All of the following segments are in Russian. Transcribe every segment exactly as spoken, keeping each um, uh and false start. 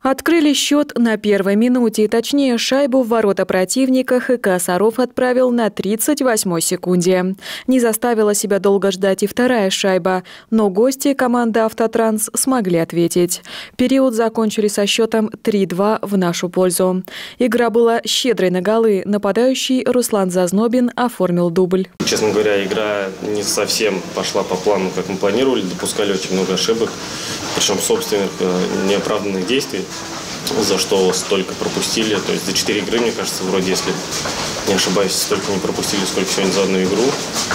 Открыли счет на первой минуте, точнее шайбу в ворота противника ХК «Саров» отправил на тридцать восьмой секунде. Не заставила себя долго ждать и вторая шайба, но гости команды «Автотранс» смогли ответить. Период закончили со счетом три-два в нашу пользу. Игра была щедрой на голы, нападающий Руслан Зазнобин оформил дубль. Честно говоря, игра не совсем пошла по плану, как мы планировали, допускали очень много ошибок, причем собственных неоправданных действий, за что столько пропустили. То есть за четыре игры, мне кажется, вроде, если не ошибаюсь, столько не пропустили, сколько сегодня за одну игру.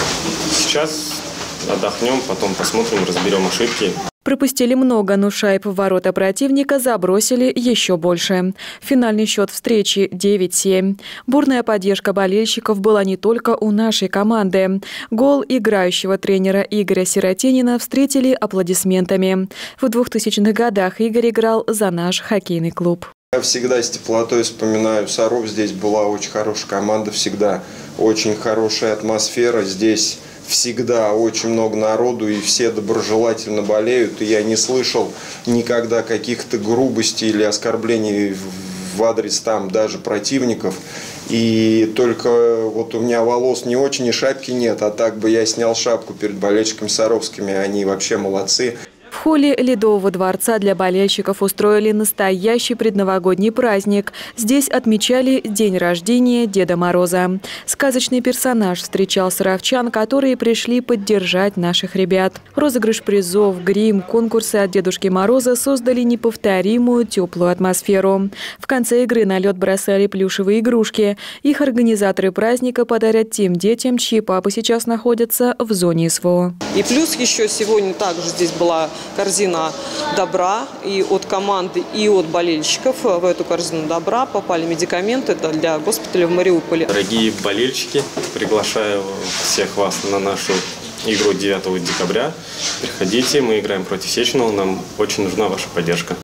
Сейчас отдохнем, потом посмотрим, разберем ошибки. Пропустили много, но шайб в ворота противника забросили еще больше. Финальный счет встречи девять-семь. Бурная поддержка болельщиков была не только у нашей команды. Гол играющего тренера Игоря Сиротинина встретили аплодисментами. В двухтысячных годах Игорь играл за наш хоккейный клуб. Я всегда с теплотой вспоминаю Саров. Здесь была очень хорошая команда, всегда очень хорошая атмосфера. Здесь всегда очень много народу, и все доброжелательно болеют. И я не слышал никогда каких-то грубостей или оскорблений в адрес там даже противников. И только вот у меня волос не очень и шапки нет, а так бы я снял шапку перед болельщиками саровскими. Они вообще молодцы. В холле Ледового дворца для болельщиков устроили настоящий предновогодний праздник. Здесь отмечали день рождения Деда Мороза. Сказочный персонаж встречал саровчан, которые пришли поддержать наших ребят. Розыгрыш призов, грим, конкурсы от Дедушки Мороза создали неповторимую теплую атмосферу. В конце игры на лед бросали плюшевые игрушки. Их организаторы праздника подарят тем детям, чьи папы сейчас находятся в зоне СВО. И плюс еще сегодня также здесь была корзина добра и от команды, и от болельщиков. В эту корзину добра попали медикаменты для госпиталя в Мариуполе. Дорогие болельщики, приглашаю всех вас на нашу игру девятого декабря. Приходите, мы играем против Сеченова, нам очень нужна ваша поддержка.